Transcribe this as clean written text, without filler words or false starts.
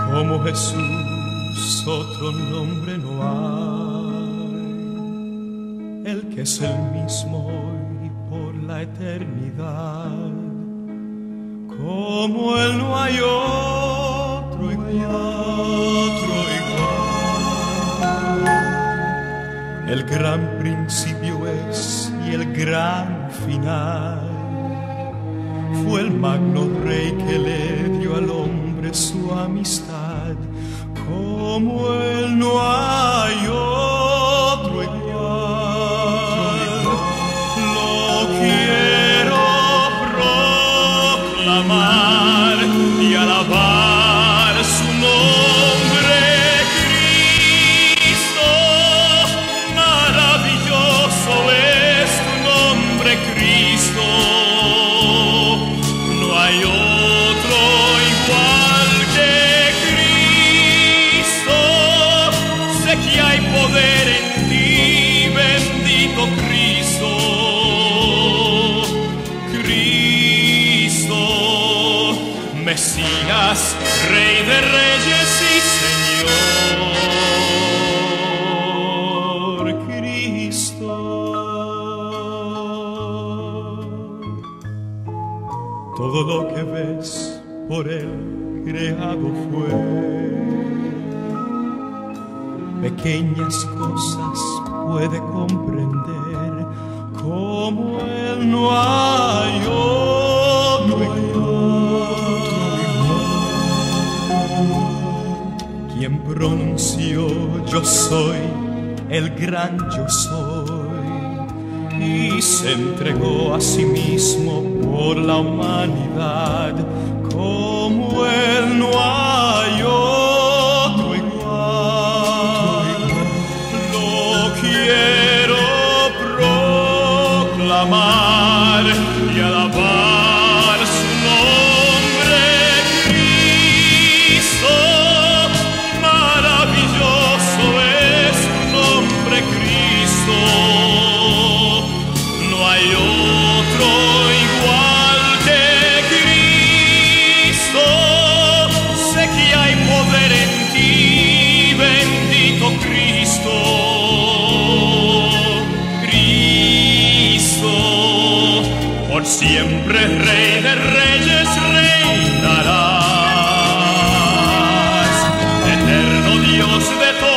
Como Jesús otro nombre no hay, el que es el mismo hoy por la eternidad. Como Él no hay otro igual. El gran principio es y el gran final. Fue el magno rey que le dio al hombre su amistad. Como Él no hay otro igual. Lo quiero proclamar y alabar su nombre, Cristo. Maravilloso es tu nombre, Cristo. No hay otro igual que Cristo. Sé que hay poder en ti, bendito Cristo. Cristo, Mesías, Rey de Reyes y Señor. Cristo. Todo lo que ves por Él creado fue. Pequeñas cosas puede comprender. Como Él no hay otro igual. Quien pronunció yo soy, el gran yo soy, y se entregó a sí mismo por la humanidad. Como Él no hay otro igual. Lo quiero proclamar y alabar su nombre, Cristo. Maravilloso es tu nombre, Cristo. No hay otro igual que Cristo. Sé que hay poder en ti, bendito Cristo. Cristo, por siempre Rey de Reyes reinarás, eterno Dios de todos.